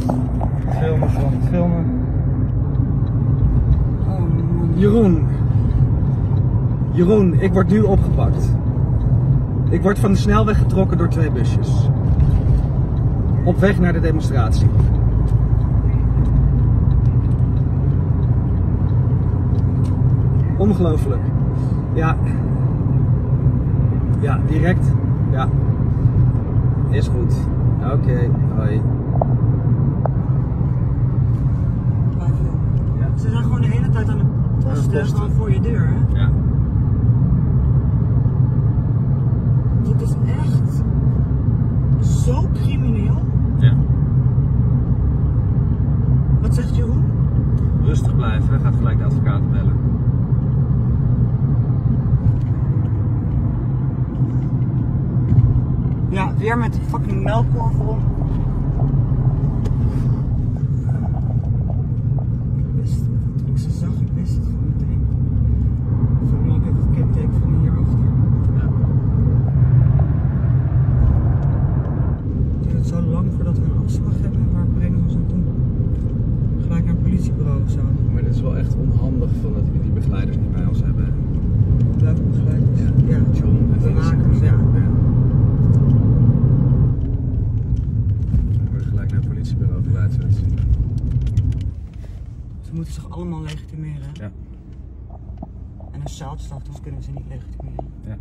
Filmen, filmen. Jeroen. Jeroen, ik word nu opgepakt. Ik word van de snelweg getrokken door 2 busjes. Op weg naar de demonstratie. Ongelooflijk. Ja. Ja, direct. Ja. Is goed. Oké, hoi. Ja. Ze zijn gewoon de hele tijd aan de posten gewoon voor je deur, hè? Ja. Dit is echt zo crimineel. Ja. Wat zegt Jeroen? Rustig blijven, gaat gelijk de advocaat bellen. Ja, weer met die fucking melkkorf. Ik zag, ik wist het gewoon meteen. Voor mij heb ik het kenteken van hierachter. Ja. Het duurt zo lang voordat we een afslag hebben. Waar brengen we ons aan toe? Gelijk naar een politiebureau of zo. Maar dit is wel echt onhandig van dat we die begeleiders niet bij ons hebben. Welke begeleiders? Ja, John en bewakers, ja. We worden gelijk naar het politiebureau geleid, zo te zien. Ze moeten zich allemaal legitimeren. Ja. En een zoutstaf, dus kunnen we ze niet legitimeren. Ja.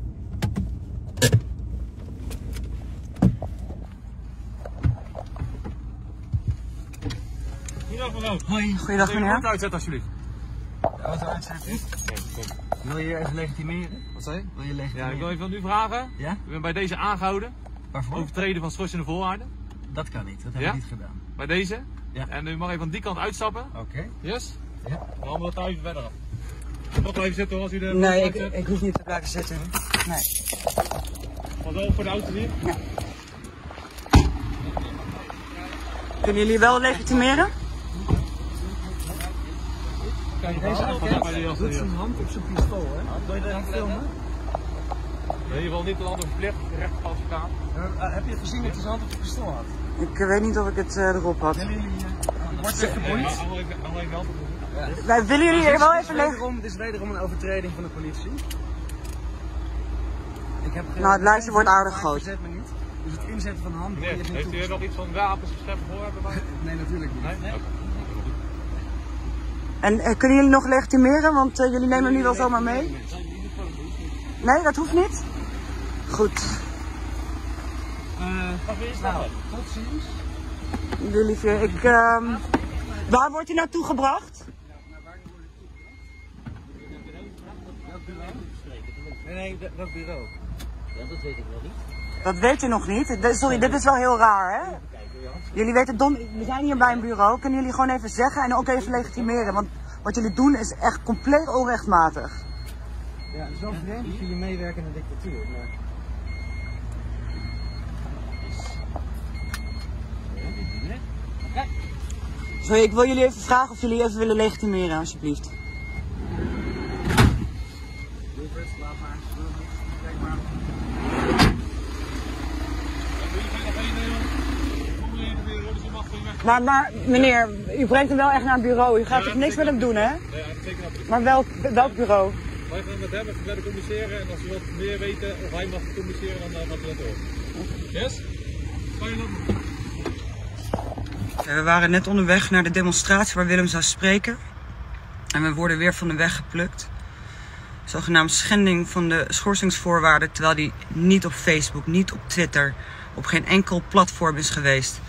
Goedendag mevrouw. Hoi, goeiedag meneer. Auto uitzetten alsjeblieft. De auto uitzetten. Wil je even legitimeren? Wat zei je? Wil je legitimeren? Ja, ik wil even van u vragen. Ja? U bent bij deze aangehouden. Waarvoor? Overtreden van schorsende voorwaarden. Dat kan niet, dat heb Ja? ik niet gedaan. Bij deze. Ja. En u mag even van die kant uitstappen. Oké. Yes? Ja. Dan gaan we wat even verder af. Nog even zitten hoor, als u de Nee, auto uitzet. ik hoef niet te blijven zitten. Nee. Wat wel voor de auto hier. Ja. Kunnen jullie wel legitimeren? Kijk, Deze advocaat doet zijn hand op zijn pistool, hè? Wil je dat filmen? In ieder geval niet de ander verplicht, recht op advocaat. Heb je gezien dat hij zijn hand op zijn pistool had? Ik weet niet of ik het erop had. Wordt het geboeid? Alleen wel. Wij willen jullie hier wel even Het is wederom een overtreding van de politie. Nou, het lijstje wordt aardig groot. Verzet me niet. Dus het inzetten van de hand. Nee, heeft u er nog iets van wapens geschept voor hebben? Nee, natuurlijk niet. Nee? Oké. En kunnen jullie nog legitimeren? Want jullie nemen hem nu wel zomaar mee. Nee, dat hoeft niet? Goed. Nou, tot ziens. Jullie vier. Waar wordt hij naartoe gebracht? Nee, welk bureau? Ja, dat weet ik nog niet. Dat weet u nog niet. Sorry, dit is wel heel raar, hè? Jullie weten we zijn hier bij een bureau. Kunnen jullie gewoon even zeggen en ook even legitimeren? Want wat jullie doen is echt compleet onrechtmatig. Ja, het is wel vreemd dat jullie meewerken aan de dictatuur. Maar... Sorry, ik wil jullie even vragen of jullie even willen legitimeren, alsjeblieft. Maar meneer, u brengt hem wel echt naar een bureau. U gaat toch niks met hem doen, hè? Nee, dat zeker niet. Maar welk bureau? Wij gaan met hem even verder communiceren en als we wat meer weten of hij mag communiceren, dan mag we dat horen. Yes? Fijne dag. We waren net onderweg naar de demonstratie waar Willem zou spreken. En we worden weer van de weg geplukt. Zogenaamd schending van de schorsingsvoorwaarden, terwijl die niet op Facebook, niet op Twitter, op geen enkel platform is geweest.